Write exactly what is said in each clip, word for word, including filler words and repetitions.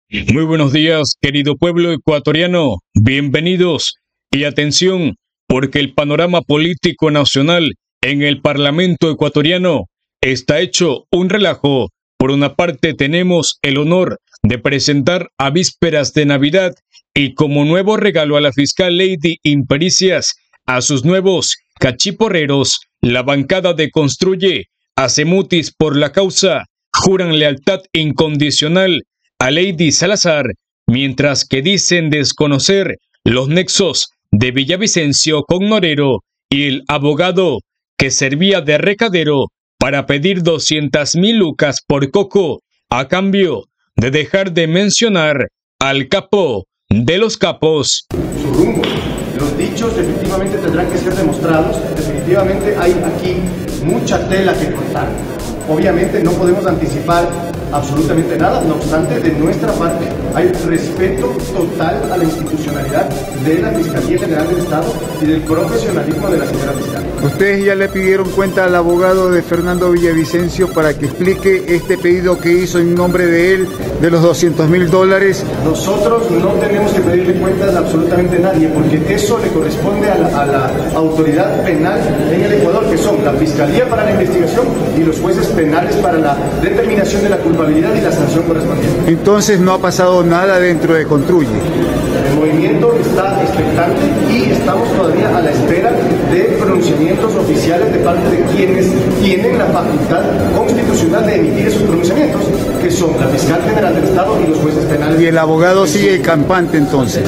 Muy buenos días, querido pueblo ecuatoriano. Bienvenidos y atención, porque el panorama político nacional en el Parlamento ecuatoriano está hecho un relajo. Por una parte tenemos el honor de presentar a vísperas de Navidad y como nuevo regalo a la fiscal Lady Impericias a sus nuevos cachiporreros, la bancada de Construye hace mutis por la causa, juran lealtad incondicional a Lady Salazar, mientras que dicen desconocer los nexos de Villavicencio con Norero y el abogado que servía de recadero para pedir doscientas mil lucas por coco a cambio de dejar de mencionar al capo de los capos. Su rumbo. Los dichos definitivamente tendrán que ser demostrados. Definitivamente hay aquí mucha tela que cortar. Obviamente no podemos anticipar absolutamente nada, no obstante, de nuestra parte hay respeto total a la institucionalidad de la Fiscalía General del Estado y del profesionalismo de la señora fiscal. Ustedes ya le pidieron cuenta al abogado de Fernando Villavicencio para que explique este pedido que hizo en nombre de él de los doscientos mil dólares. Nosotros no tenemos que pedirle cuentas a absolutamente nadie, porque eso le corresponde a la, a la autoridad penal en el Ecuador, que son la Fiscalía para la investigación y los jueces penales para la determinación de la culpabilidad y la sanción correspondiente. Entonces no ha pasado nada dentro de Construye. El movimiento está expectante y estamos todavía a la espera de pronunciamientos oficiales de parte de quienes tienen la facultad constitucional de emitir esos pronunciamientos, que son la Fiscal General del Estado y los jueces penales. Y el abogado sigue campante entonces.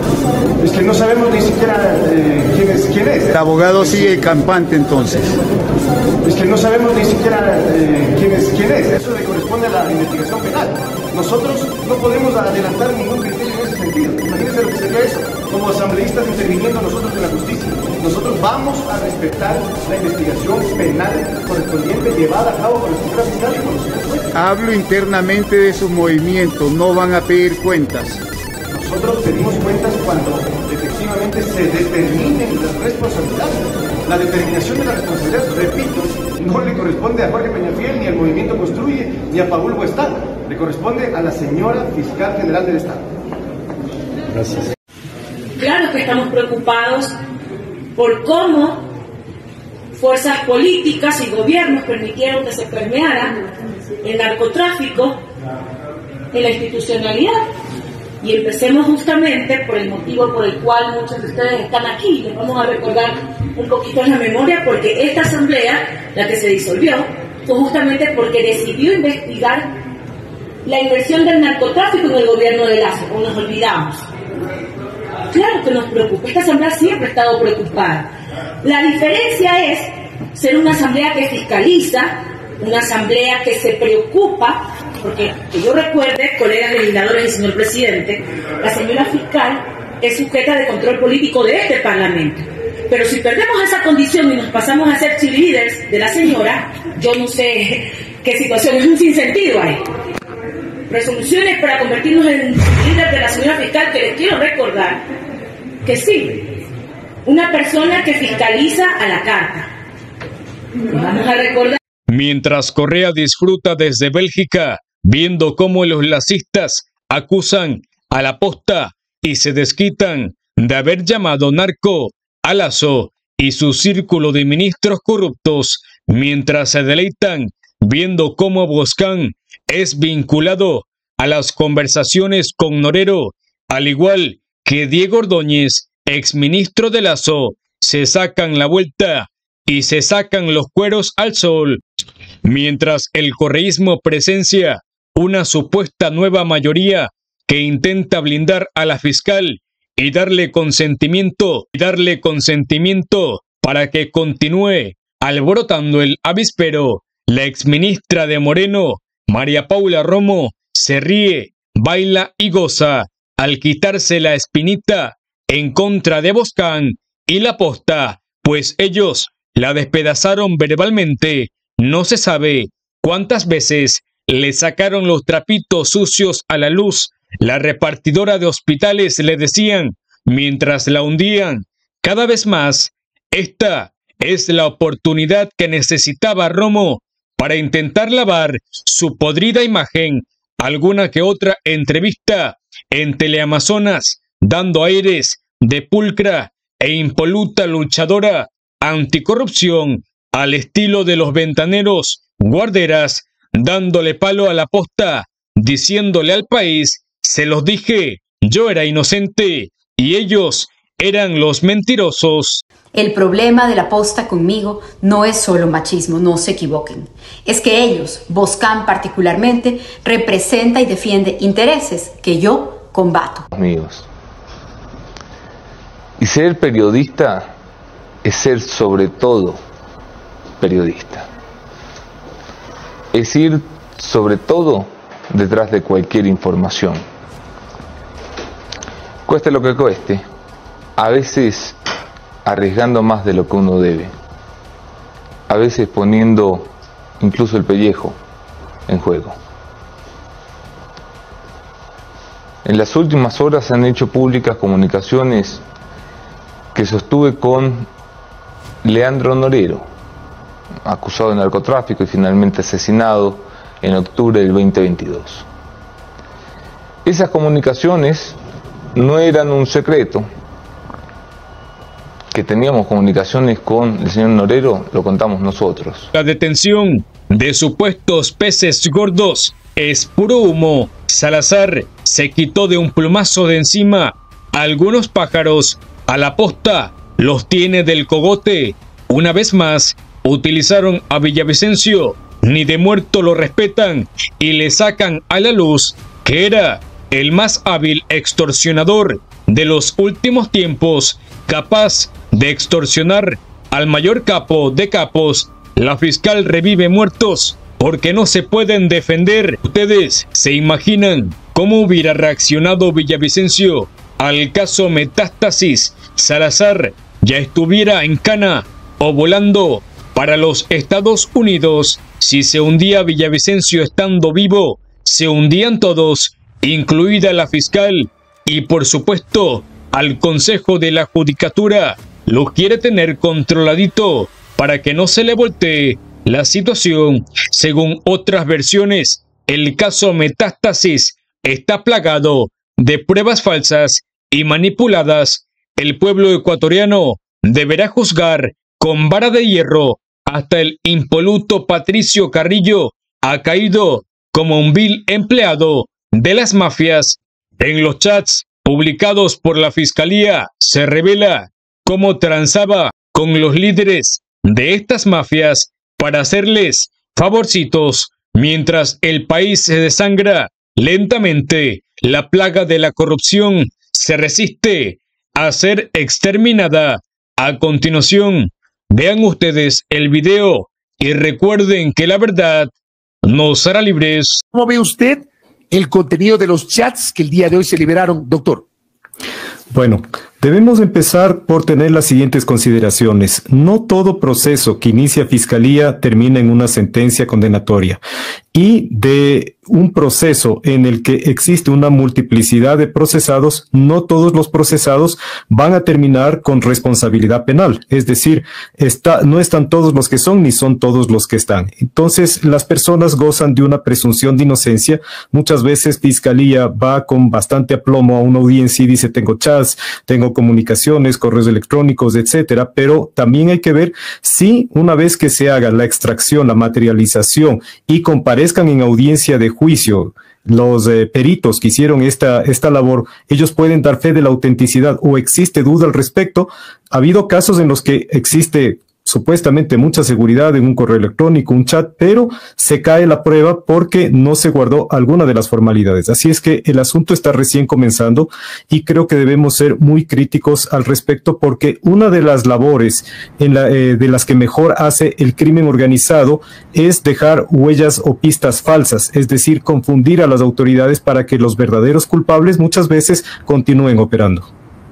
Es que no sabemos ni siquiera eh, quién es. ¿Quién es? El abogado sigue campante entonces. Es que no sabemos ni siquiera eh, quién es. ¿Quién es? Eso le corresponde a la investigación penal. Nosotros no podemos adelantar ningún criterio en ese sentido. Imagínense lo que sería eso, como asambleístas interviniendo nosotros en la justicia. Nosotros vamos a respetar la investigación penal correspondiente llevada a cabo por la señora fiscal y por los señores jueces. Hablo internamente de sus movimientos, no van a pedir cuentas. Nosotros pedimos cuentas cuando efectivamente se determinen las responsabilidades. La determinación de la responsabilidad, repito, no le corresponde a Jorge Peñafiel, ni al Movimiento Construye, ni a Paul Huestal. Le corresponde a la señora Fiscal General del Estado. Gracias. Claro que estamos preocupados por cómo fuerzas políticas y gobiernos permitieron que se permeara el narcotráfico en la institucionalidad. Y empecemos justamente por el motivo por el cual muchos de ustedes están aquí. Les vamos a recordar un poquito en la memoria, porque esta asamblea, la que se disolvió, fue justamente porque decidió investigar la inversión del narcotráfico en el gobierno de Lazo, o nos olvidamos. Claro que nos preocupa, esta asamblea siempre ha estado preocupada. La diferencia es ser una asamblea que fiscaliza, una asamblea que se preocupa, porque que yo recuerde, colegas legisladores y señor presidente, la señora fiscal es sujeta de control político de este Parlamento. Pero si perdemos esa condición y nos pasamos a ser cheerleaders de la señora, yo no sé qué situación, es un sinsentido ahí. Resoluciones para convertirnos en líderes de la señora fiscal, que les quiero recordar que sí, una persona que fiscaliza a la carta. Vamos a recordar. Mientras Correa disfruta desde Bélgica, viendo cómo los lacistas acusan a la posta y se desquitan de haber llamado narco a Lazo y su círculo de ministros corruptos, mientras se deleitan viendo cómo Boscán es vinculado a las conversaciones con Norero, al igual que Diego Ordóñez, exministro de Lazo, se sacan la vuelta y se sacan los cueros al sol, mientras el correísmo presencia una supuesta nueva mayoría que intenta blindar a la fiscal y darle consentimiento, y darle consentimiento para que continúe alborotando el avispero. La exministra de Moreno, María Paula Romo, se ríe, baila y goza al quitarse la espinita en contra de Boscán y la posta, pues ellos la despedazaron verbalmente. No se sabe cuántas veces le sacaron los trapitos sucios a la luz. La repartidora de hospitales le decían, mientras la hundían cada vez más, esta es la oportunidad que necesitaba Romo para intentar lavar su podrida imagen alguna que otra entrevista en Teleamazonas, dando aires de pulcra e impoluta luchadora anticorrupción al estilo de los ventaneros guarderas, dándole palo a la posta, diciéndole al país: se los dije, yo era inocente y ellos eran los mentirosos. El problema de la posta conmigo no es solo machismo, no se equivoquen. Es que ellos, Boscan particularmente, representa y defiende intereses que yo combato. Amigos, y ser periodista es ser sobre todo periodista. Es ir sobre todo detrás de cualquier información. Cueste lo que cueste, a veces arriesgando más de lo que uno debe, a veces poniendo incluso el pellejo en juego. En las últimas horas se han hecho públicas comunicaciones que sostuve con Leandro Norero, acusado de narcotráfico y finalmente asesinado en octubre del veinte veintidós. Esas comunicaciones no eran un secreto. Que teníamos comunicaciones con el señor Norero, lo contamos nosotros. La detención de supuestos peces gordos es puro humo. Salazar se quitó de un plumazo de encima a algunos pájaros. A la posta los tiene del cogote. Una vez más, utilizaron a Villavicencio. Ni de muerto lo respetan y le sacan a la luz que era el más hábil extorsionador de los últimos tiempos, capaz de extorsionar al mayor capo de capos. La fiscal revive muertos porque no se pueden defender. ¿Ustedes se imaginan cómo hubiera reaccionado Villavicencio al caso Metástasis? Salazar ya estuviera en cana o volando para los Estados Unidos. Si se hundía Villavicencio estando vivo, se hundían todos, incluida la fiscal y por supuesto al Consejo de la Judicatura. Lo quiere tener controladito para que no se le voltee la situación. Según otras versiones, el caso Metástasis está plagado de pruebas falsas y manipuladas. El pueblo ecuatoriano deberá juzgar con vara de hierro. Hasta el impoluto Patricio Carrillo ha caído como un vil empleado de las mafias. En los chats publicados por la Fiscalía se revela cómo transaba con los líderes de estas mafias para hacerles favorcitos mientras el país se desangra lentamente. La plaga de la corrupción se resiste a ser exterminada. A continuación, vean ustedes el video y recuerden que la verdad nos hará libres. ¿Cómo ve usted el contenido de los chats que el día de hoy se liberaron, doctor? Bueno, debemos empezar por tener las siguientes consideraciones. No todo proceso que inicia Fiscalía termina en una sentencia condenatoria. Y de un proceso en el que existe una multiplicidad de procesados, no todos los procesados van a terminar con responsabilidad penal. Es decir, está, no están todos los que son, ni son todos los que están. Entonces, las personas gozan de una presunción de inocencia. Muchas veces Fiscalía va con bastante aplomo a una audiencia y dice, tengo chats, tengo comunicaciones, correos electrónicos, etcétera. Pero también hay que ver si una vez que se haga la extracción, la materialización y comparezcan en audiencia de juicio los eh, peritos que hicieron esta, esta labor, ellos pueden dar fe de la autenticidad o existe duda al respecto. Ha habido casos en los que existe supuestamente mucha seguridad en un correo electrónico, un chat, pero se cae la prueba porque no se guardó alguna de las formalidades. Así es que el asunto está recién comenzando y creo que debemos ser muy críticos al respecto porque una de las labores en la, eh, de las que mejor hace el crimen organizado es dejar huellas o pistas falsas, es decir, confundir a las autoridades para que los verdaderos culpables muchas veces continúen operando.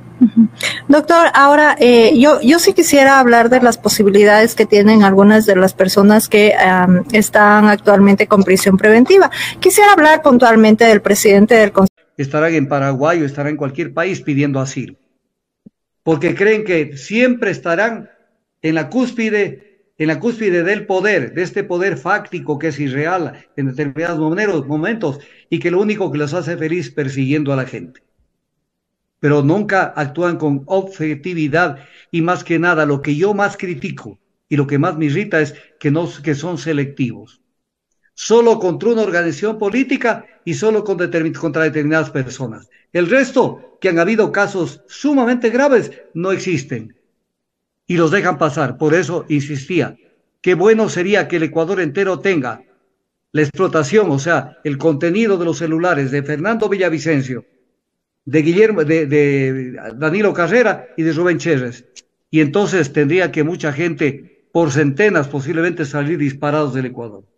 Doctor, ahora eh, yo, yo sí quisiera hablar de las posibilidades que tienen algunas de las personas que um, están actualmente con prisión preventiva. Quisiera hablar puntualmente del presidente del Consejo. Estarán en Paraguay o estarán en cualquier país pidiendo asilo, porque creen que siempre estarán en la cúspide en la cúspide del poder, de este poder fáctico que es irreal en determinados momentos y que lo único que los hace feliz persiguiendo a la gente. Pero nunca actúan con objetividad y más que nada lo que yo más critico y lo que más me irrita es que, no, que son selectivos. Solo contra una organización política y solo con determin- contra determinadas personas. El resto, que han habido casos sumamente graves, no existen. Y los dejan pasar. Por eso insistía, qué bueno sería que el Ecuador entero tenga la explotación, o sea, el contenido de los celulares de Fernando Villavicencio, de Guillermo, de, de Danilo Carrera y de Rubén Cherres. Y entonces tendría que mucha gente, por centenas, posiblemente salir disparados del Ecuador.